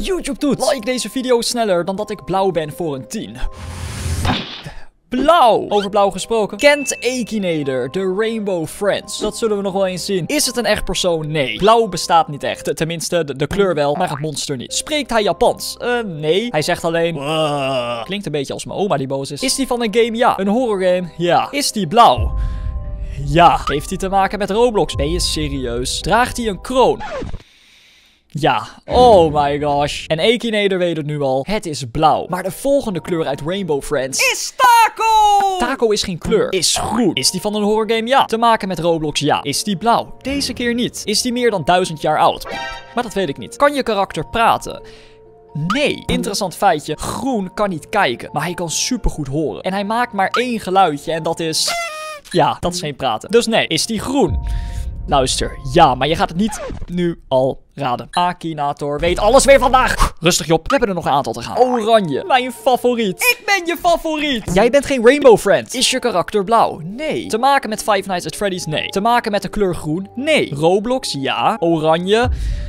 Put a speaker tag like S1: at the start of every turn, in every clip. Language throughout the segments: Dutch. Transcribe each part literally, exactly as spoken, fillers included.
S1: YouTube doet. Like deze video sneller dan dat ik blauw ben voor een tien. Blauw. Over blauw gesproken. Kent Akinator de Rainbow Friends? Dat zullen we nog wel eens zien. Is het een echt persoon? Nee. Blauw bestaat niet echt. Tenminste, de, de kleur wel, maar het monster niet. Spreekt hij Japans? Uh, nee. Hij zegt alleen... Wah. Klinkt een beetje als mijn oma die boos is. Is die van een game? Ja. Een horror game? Ja. Is die blauw? Ja. Heeft hij te maken met Roblox? Ben je serieus? Draagt hij een kroon? Ja, oh my gosh. En Akinator weet het nu al. Het is blauw. Maar de volgende kleur uit Rainbow Friends is Taco! Taco is geen kleur. Is groen. Is die van een horror game? Ja. Te maken met Roblox? Ja. Is die blauw? Deze keer niet. Is die meer dan duizend jaar oud? Maar dat weet ik niet. Kan je karakter praten? Nee. Interessant feitje. Groen kan niet kijken, maar hij kan supergoed horen. En hij maakt maar één geluidje en dat is... Ja, dat is geen praten. Dus nee, is die groen? Luister, ja, maar je gaat het niet nu al raden. Akinator weet alles weer vandaag. Rustig Job, we hebben er nog een aantal te gaan. Oranje, mijn favoriet. Ik ben je favoriet. Jij bent geen Rainbow Friend. Is je karakter blauw? Nee. Te maken met Five Nights at Freddy's? Nee. Te maken met de kleur groen? Nee. Roblox? Ja. Oranje?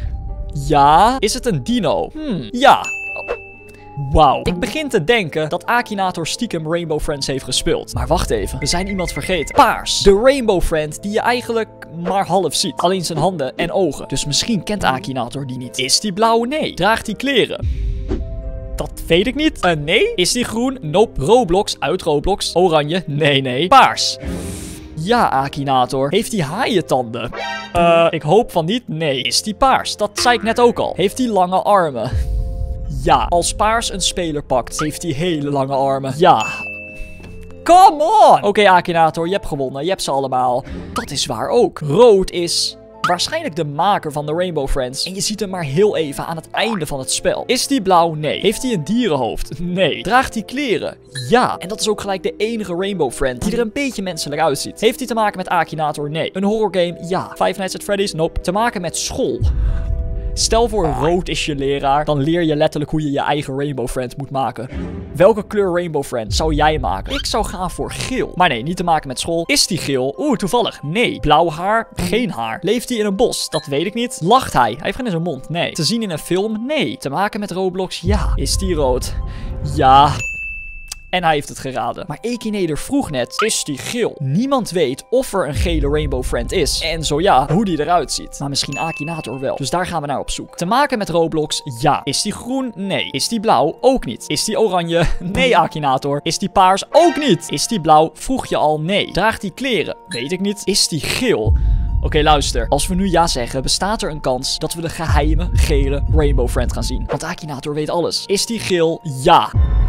S1: Ja. Is het een dino? Hmm. Ja. Wauw. Ik begin te denken dat Akinator stiekem Rainbow Friends heeft gespeeld. Maar wacht even, we zijn iemand vergeten. Paars. De Rainbow Friend die je eigenlijk maar half ziet. Alleen zijn handen en ogen. Dus misschien kent Akinator die niet. Is die blauw? Nee. Draagt die kleren? Dat weet ik niet. Uh, nee. Is die groen? Nope. Roblox? Uit Roblox. Oranje? Nee, nee. Paars. Ja, Akinator. Heeft hij haaientanden? Uh, ik hoop van niet. Nee. Is die paars? Dat zei ik net ook al. Heeft hij lange armen? Ja, als paars een speler pakt, heeft hij hele lange armen. Ja. Come on! Oké, okay, Akinator, je hebt gewonnen. Je hebt ze allemaal. Dat is waar ook. Rood is waarschijnlijk de maker van de Rainbow Friends. En je ziet hem maar heel even aan het einde van het spel. Is die blauw? Nee. Heeft hij een dierenhoofd? Nee. Draagt hij kleren? Ja. En dat is ook gelijk de enige Rainbow Friend die er een beetje menselijk uitziet. Heeft hij te maken met Akinator? Nee. Een horror game? Ja. Five Nights at Freddy's? Nope. Te maken met school? Stel voor rood is je leraar, dan leer je letterlijk hoe je je eigen Rainbow Friend moet maken. Welke kleur Rainbow Friend zou jij maken? Ik zou gaan voor geel. Maar nee, niet te maken met school. Is die geel? Oeh, toevallig. Nee. Blauw haar? Geen haar. Leeft hij in een bos? Dat weet ik niet. Lacht hij? Hij heeft geen in zijn mond? Nee. Te zien in een film? Nee. Te maken met Roblox? Ja. Is die rood? Ja. En hij heeft het geraden. Maar Akinator vroeg net, is die geel? Niemand weet of er een gele Rainbow Friend is. En zo ja, hoe die eruit ziet. Maar misschien Akinator wel. Dus daar gaan we naar op zoek. Te maken met Roblox? Ja. Is die groen? Nee. Is die blauw? Ook niet. Is die oranje? Nee, Akinator. Is die paars? Ook niet. Is die blauw? Vroeg je al? Nee. Draagt die kleren? Weet ik niet. Is die geel? Oké, okay, luister. Als we nu ja zeggen, bestaat er een kans dat we de geheime gele Rainbow Friend gaan zien. Want Akinator weet alles. Is die geel? Ja.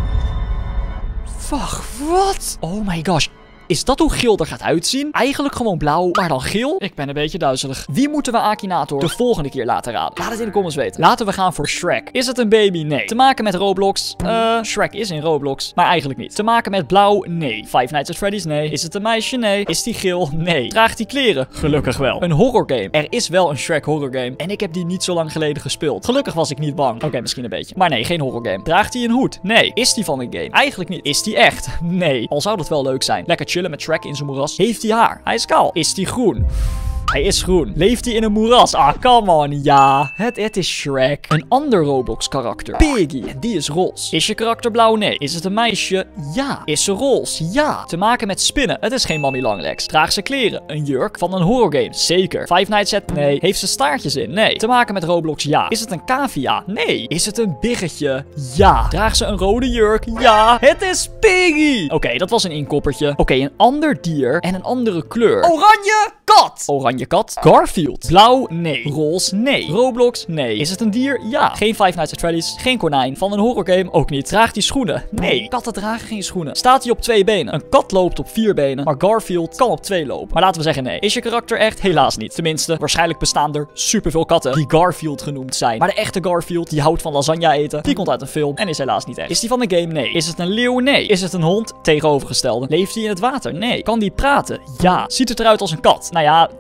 S1: Fuck, wat? Oh my gosh. Is dat hoe geel er gaat uitzien? Eigenlijk gewoon blauw, maar dan geel? Ik ben een beetje duizelig. Wie moeten we Akinator de volgende keer laten raden? Laat het in de comments weten. Laten we gaan voor Shrek. Is het een baby? Nee. Te maken met Roblox? Uh, Shrek is in Roblox, maar eigenlijk niet. Te maken met blauw? Nee. Five Nights at Freddy's? Nee. Is het een meisje? Nee. Is die geel? Nee. Draagt die kleren? Gelukkig wel. Een horror game? Er is wel een Shrek horror game en ik heb die niet zo lang geleden gespeeld. Gelukkig was ik niet bang. Oké, okay, misschien een beetje. Maar nee, geen horror game. Draagt hij een hoed? Nee. Is die van een game? Eigenlijk niet. Is die echt? Nee. Al zou dat wel leuk zijn. Lekker chillen met Shrek in zijn moeras. Heeft hij haar? Hij is kaal. Is die groen? Hij is groen. Leeft hij in een moeras? Ah, come on. Ja, het, het is Shrek. Een ander Roblox karakter. Piggy. En die is roze. Is je karakter blauw? Nee. Is het een meisje? Ja. Is ze roze? Ja. Te maken met spinnen? Het is geen Mommy Longlegs. Draagt ze kleren? Een jurk van een horror game? Zeker. Five Nights at... Nee. Heeft ze staartjes in? Nee. Te maken met Roblox? Ja. Is het een cavia? Nee. Is het een biggetje? Ja. Draagt ze een rode jurk? Ja. Het is Piggy. Oké, okay, dat was een inkoppertje. Oké, okay, een ander dier en een andere kleur. Oranje kat. Oranje kat. Garfield. Blauw? Nee. Roze? Nee. Roblox? Nee. Is het een dier? Ja. Geen Five Nights at Freddy's. Geen konijn. Van een horror game? Ook niet. Draagt hij schoenen? Nee. Katten dragen geen schoenen. Staat hij op twee benen? Een kat loopt op vier benen, maar Garfield kan op twee lopen. Maar laten we zeggen nee. Is je karakter echt? Helaas niet. Tenminste, waarschijnlijk bestaan er superveel katten die Garfield genoemd zijn. Maar de echte Garfield, die houdt van lasagne eten, die komt uit een film en is helaas niet echt. Is die van de game? Nee. Is het een leeuw? Nee. Is het een hond? Tegenovergestelde. Leeft hij in het water? Nee. Kan die praten? Ja. Ziet het eruit als een kat? Nou ja...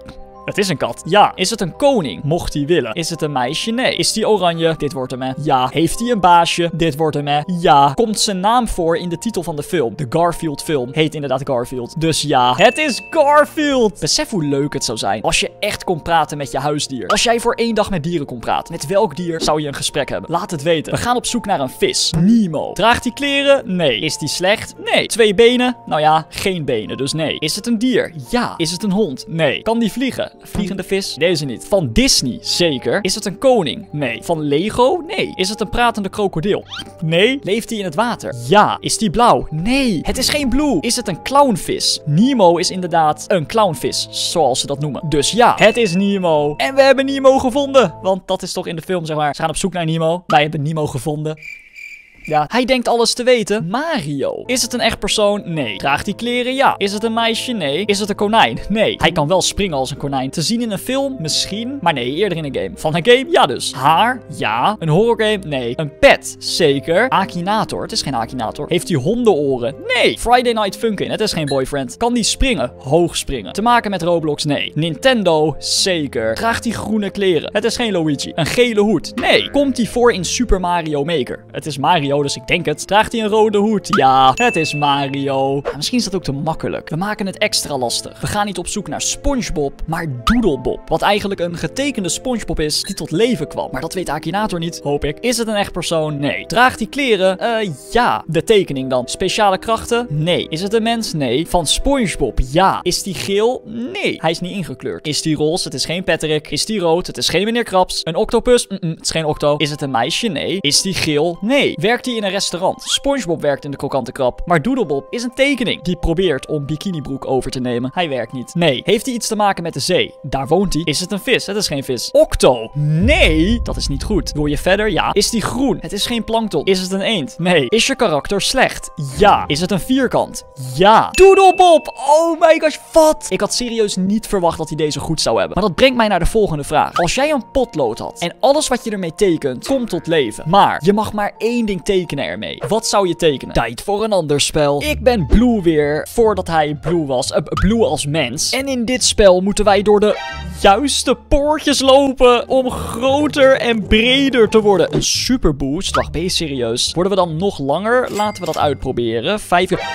S1: Het is een kat. Ja. Is het een koning? Mocht hij willen. Is het een meisje? Nee. Is die oranje? Dit wordt hem, hè. Ja. Heeft hij een baasje? Dit wordt hem, hè. Ja. Komt zijn naam voor in de titel van de film? De Garfield film heet inderdaad Garfield. Dus ja. Het is Garfield. Besef hoe leuk het zou zijn als je echt kon praten met je huisdier. Als jij voor één dag met dieren kon praten. Met welk dier zou je een gesprek hebben? Laat het weten. We gaan op zoek naar een vis. Nemo. Draagt hij kleren? Nee. Is die slecht? Nee. Twee benen? Nou ja, geen benen, dus nee. Is het een dier? Ja. Is het een hond? Nee. Kan die vliegen? Vliegende vis? Deze niet. Van Disney? Zeker. Is het een koning? Nee. Van Lego? Nee. Is het een pratende krokodil? Nee. Leeft hij in het water? Ja. Is die blauw? Nee. Het is geen blue. Is het een clownvis? Nemo is inderdaad een clownvis, zoals ze dat noemen. Dus ja, het is Nemo. En we hebben Nemo gevonden. Want dat is toch in de film, zeg maar. Ze gaan op zoek naar Nemo. Wij hebben Nemo gevonden. Ja, hij denkt alles te weten. Mario. Is het een echt persoon? Nee. Draagt hij kleren? Ja. Is het een meisje? Nee. Is het een konijn? Nee. Hij kan wel springen als een konijn. Te zien in een film? Misschien. Maar nee, eerder in een game. Van een game? Ja dus. Haar? Ja. Een horrorgame? Nee. Een pet? Zeker. Akinator? Het is geen Akinator. Heeft hij hondenoren? Nee. Friday Night Funkin'? Het is geen boyfriend. Kan die springen? Hoog springen. Te maken met Roblox? Nee. Nintendo? Zeker. Draagt hij groene kleren? Het is geen Luigi. Een gele hoed? Nee. Komt hij voor in Super Mario Maker? Het is Mario. Dus ik denk het. Draagt hij een rode hoed? Ja, het is Mario. Ja, misschien is dat ook te makkelijk. We maken het extra lastig. We gaan niet op zoek naar SpongeBob, maar Doodlebob. Wat eigenlijk een getekende SpongeBob is die tot leven kwam. Maar dat weet Akinator niet, hoop ik. Is het een echt persoon? Nee. Draagt hij kleren? Eh, uh, ja. De tekening dan. Speciale krachten? Nee. Is het een mens? Nee. Van SpongeBob? Ja. Is die geel? Nee. Hij is niet ingekleurd. Is die roze? Het is geen Patrick. Is die rood? Het is geen meneer Krabs. Een octopus? Mm -mm, het is geen octo. Is het een meisje? Nee. Is die geel? Nee. Werkt hij in een restaurant? SpongeBob werkt in de krokante krab. Maar Doodlebob is een tekening die probeert om bikinibroek over te nemen. Hij werkt niet. Nee. Heeft hij iets te maken met de zee? Daar woont hij. Is het een vis? Het is geen vis. Octo? Nee. Dat is niet goed. Wil je verder? Ja. Is die groen? Het is geen plankton. Is het een eend? Nee. Is je karakter slecht? Ja. Is het een vierkant? Ja. Doodlebob! Oh my gosh, wat? Ik had serieus niet verwacht dat hij deze goed zou hebben. Maar dat brengt mij naar de volgende vraag. Als jij een potlood had en alles wat je ermee tekent komt tot leven, maar je mag maar één ding tekenen ermee. Wat zou je tekenen? Tijd voor een ander spel. Ik ben Blue weer, voordat hij Blue was. Uh, Blue als mens. En in dit spel moeten wij door de juiste poortjes lopen om groter en breder te worden. Een super boost. Wacht, ben je serieus? Worden we dan nog langer? Laten we dat uitproberen. Vijf uur...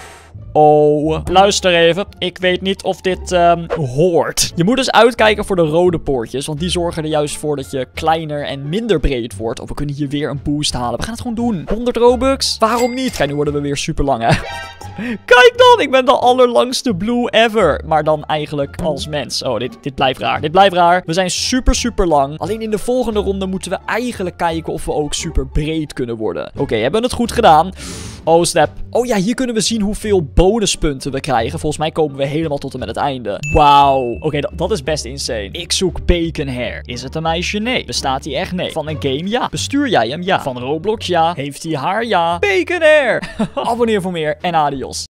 S1: Oh, luister even. Ik weet niet of dit um, hoort. Je moet dus uitkijken voor de rode poortjes. Want die zorgen er juist voor dat je kleiner en minder breed wordt. Oh, we kunnen hier weer een boost halen. We gaan het gewoon doen. honderd Robux? Waarom niet? Kijk, nu worden we weer super lang, hè. Kijk dan, ik ben de allerlangste Blue ever. Maar dan eigenlijk als mens. Oh, dit, dit blijft raar. Dit blijft raar. We zijn super, super lang. Alleen in de volgende ronde moeten we eigenlijk kijken of we ook super breed kunnen worden. Oké, okay, hebben we het goed gedaan? Oh, snap. Oh ja, hier kunnen we zien hoeveel bonuspunten we krijgen. Volgens mij komen we helemaal tot en met het einde. Wauw. Oké, okay, dat, dat is best insane. Ik zoek Bacon Hair. Is het een meisje? Nee. Bestaat hij echt? Nee. Van een game? Ja. Bestuur jij hem? Ja. Van Roblox? Ja. Heeft hij haar? Ja. Bacon Hair. Abonneer voor meer en adios.